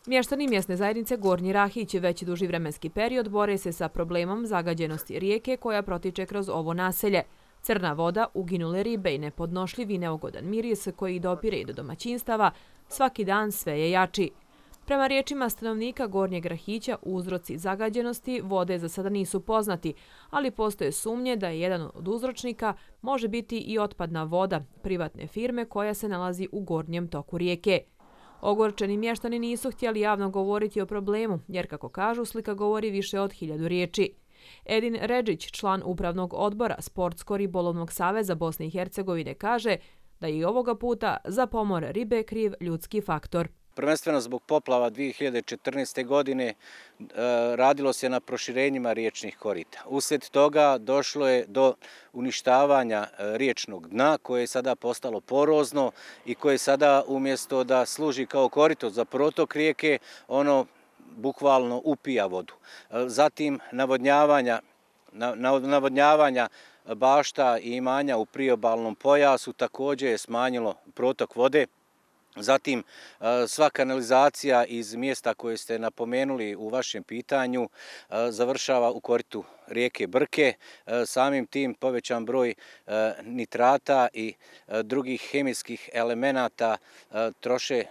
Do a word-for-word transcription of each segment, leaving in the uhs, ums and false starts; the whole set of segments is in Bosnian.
Mještani mjesne zajednice Gornji Rahić već duži vremenski period bore se sa problemom zagađenosti rijeke koja protiče kroz ovo naselje. Crna voda, uginule ribe i nepodnošljiv i neugodan miris koji dopire i do domaćinstava, svaki dan sve je jači. Prema riječima stanovnika Gornjeg Rahića, uzroci zagađenosti vode za sada nisu poznati, ali postoje sumnje da je jedan od uzročnika može biti i otpadna voda privatne firme koja se nalazi u gornjem toku rijeke. Ogorčeni mještani nisu htjeli javno govoriti o problemu, jer kako kažu, slika govori više od hiljadu riječi. Edin Redžić, član upravnog odbora Sportsko-ribolovnog saveza Bosne i Hercegovine, kaže da je i ovoga puta za pomor ribe kriv ljudski faktor. Prvenstveno zbog poplava dvije hiljade četrnaeste. godine radilo se na proširenjima riječnih korita. Uslijed toga došlo je do uništavanja riječnog dna koje je sada postalo porozno i koje sada umjesto da služi kao korito za protok rijeke, ono bukvalno upija vodu. Zatim navodnjavanja, navodnjavanja bašta i imanja u priobalnom pojasu također je smanjilo protok vode. Zatim, sva kanalizacija iz mjesta koje ste napomenuli u vašem pitanju završava u koritu rijeke Brke. Samim tim povećan broj nitrata i drugih hemijskih elemenata troše,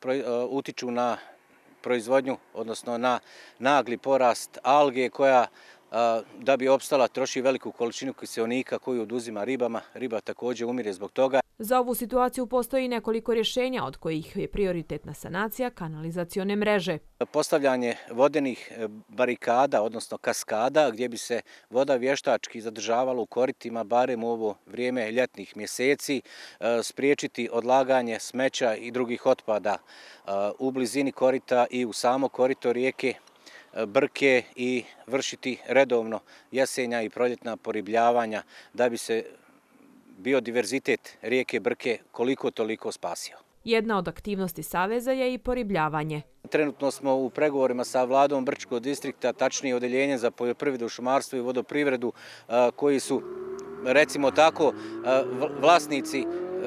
utiču na proizvodnju, odnosno na nagli porast alge koja da bi opstala troši veliku količinu kiseonika koju oduzima ribama. Riba također umire zbog toga. Za ovu situaciju postoji nekoliko rješenja, od kojih je prioritetna sanacija kanalizacione mreže. Postavljanje vodenih barikada, odnosno kaskada, gdje bi se voda vještački zadržavala u koritima, barem u ovo vrijeme ljetnih mjeseci, spriječiti odlaganje smeća i drugih otpada u blizini korita i u samo korito rijeke Brke i vršiti redovno jesenja i proljetna poribljavanja da bi se biodiverzitet rijeke Brke koliko toliko spasio. Jedna od aktivnosti Saveza je i poribljavanje. Trenutno smo u pregovorima sa vladom Brčkog distrikta, tačnije odeljenjem za poljoprivredu, šumarstvo i vodoprivredu, koji su, recimo tako, vlasnici,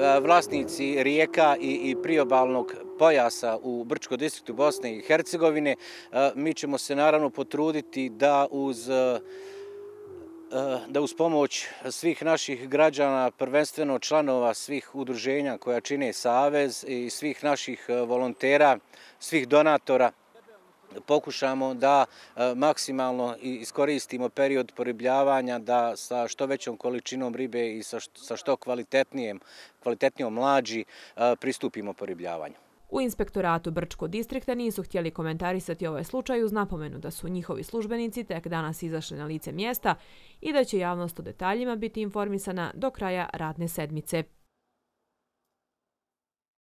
vlasnici rijeka i, i priobalnog pojasa u Brčkom distriktu Bosne i Hercegovine. Mi ćemo se naravno potruditi da uz da uz pomoć svih naših građana, prvenstveno članova svih udruženja koja čine Savez i svih naših volontera, svih donatora, pokušamo da maksimalno iskoristimo period poribljavanja, da sa što većom količinom ribe i sa što kvalitetnijom mlađi pristupimo poribljavanju. U inspektoratu Brčkog distrikta nisu htjeli komentarisati ovaj slučaj uz napomenu da su njihovi službenici tek danas izašli na lice mjesta i da će javnost o detaljima biti informisana do kraja radne sedmice.